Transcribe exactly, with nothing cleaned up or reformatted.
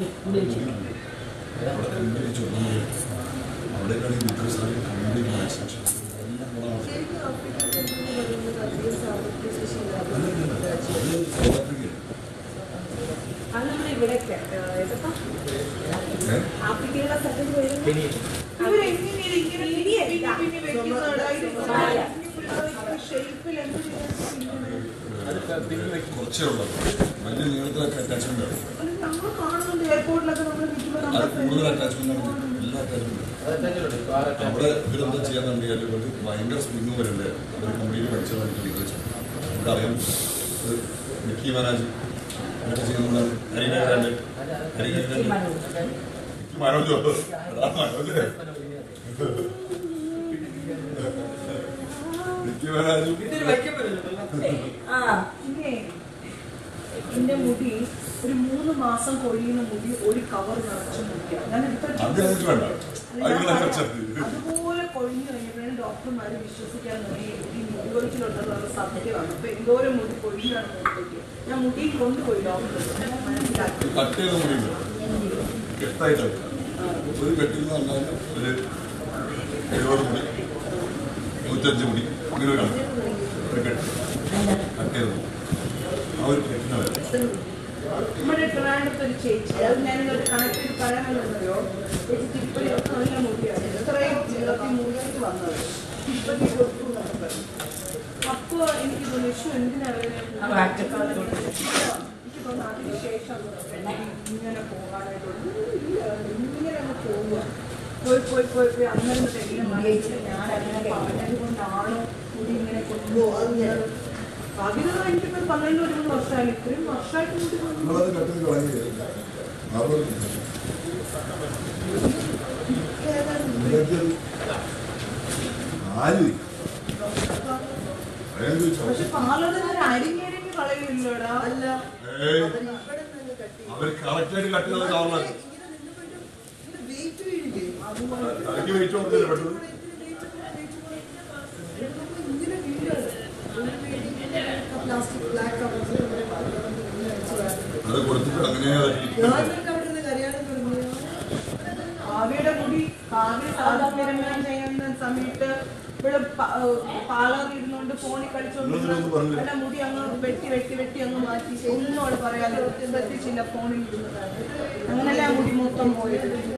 കുറച്ചുള്ള വലിയ നീളത്തിലൊക്കെ അറ്റാച്ച്മെന്റ് ആണ് കൂടുതൽ അറ്റാച്ച്മെന്റ് ആണ് എല്ലാ അറ്റാച്ച്മെന്റ് അവിടെ ഇവരെന്താ ചെയ്യാന്നുണ്ടെങ്കിൽ ഇവർക്ക് ഭയങ്കര സ്പ്രിങ് വരണ്ടേ അവർ കമ്പനിയിൽ പഠിച്ചതാണ് വെച്ചു നമുക്കറിയാം മിക്കി മനോജ് അങ്ങനെയൊക്കെ ചെയ്യുന്ന ഹരിനാരായണൻ ഹരിനാരായണൻ മിക്കി മനോജോ മനോജ് മിക്കി മനോജ് എന്റെ മുടി ഒരു മൂന്ന് മാസം കൊഴിയുന്ന മുടി ഒരു കവർ നിറച്ച് മുടിക്കാം ഞാൻ അതുപോലെ കൊഴിഞ്ഞു കഴിഞ്ഞപ്പോഴാണ് ഡോക്ടർമാര് വിശ്വസിക്കാൻ തുടങ്ങി ഈ മുടി കൊഴിച്ചിലുണ്ടെന്നുള്ള സത്യമാണ്. അപ്പൊ എന്തോരം മുടി കൊഴിഞ്ഞാണ് നോക്കി ഞാൻ മുടി കൊണ്ടുപോയി ഡോക്ടർ മനസ്സിലാക്കി. ഒരു കെട്ടിൽ നിന്ന് പറഞ്ഞാൽ ഒരു എഴുപത് മുടി നൂറ്റഞ്ച് മുടി അങ്ങനെ ഒരു കെട്ട് കട്ടിയത് ആ ഒരു കെട്ടിന് വരെ നമ്മുടെ ട്രിവാൻഡ്രത്ത് ഒരു ചേച്ചി അത് ഞാനിതൊരു കണക്ട് ചെയ്ത് പറയാനുള്ളതോ ചേച്ചി തിരുപ്പതിയൊക്കെ നല്ല മുടിയാണ് ഇത്രയും നീളത്തിൽ മുടിച്ചിട്ട് വന്നത് തിരുപ്പതി കൊടുത്തു എന്നൊക്കെ പറഞ്ഞു. അപ്പൊ എനിക്ക് തോന്നുന്നു യശു എന്തിനാണ് എനിക്ക് തോന്നുന്നു അതിനുശേഷം ഇങ്ങനെ പോകാനായിട്ടുള്ള ഇങ്ങനെ അങ്ങ് പോവുക പോയി പോയി പോയി പോയി അങ്ങനെ തെളിയ മറിയിച്ച് ഞാൻ അങ്ങനെ പറഞ്ഞത് കൊണ്ടാണോ മുടി ഇങ്ങനെ കൊണ്ടുപോകുന്നത്. അതിന് എനിക്കിപ്പോൾ പന്ത്രണ്ട് ഒരു മൂന്ന് വർഷമായി ഇത്രയും വർഷമായിട്ട് മുടി പക്ഷെ പാലതിന് അരിഞ്ഞരിഞ്ഞ് കളയില്ലടാ. അല്ല അവർ കറക്റ്റായിട്ട് കട്ട് ചെയ്ത കാരണമാണ് അത് കൊടുത്തിട്ട് അങ്ങനെ കാവ്യയുടെ മുടി കാവ്യ സാധാരണ ചെയ്യുന്ന സമയത്ത് ഇവിടെ പാർലറിൽ ഇരുന്നുകൊണ്ട് ഫോണിൽ കളിച്ചോണ്ട് എന്റെ മുടി അങ്ങ് വെട്ടി വെട്ടി വെട്ടി അങ്ങ് മാറ്റി ഒന്നും അവിടെ പറയാതെ ശ്രദ്ധിച്ചില്ല ഫോണിൽ ഇരുന്നതാണ്. അങ്ങനെയല്ല മുടി മൊത്തം പോയത്.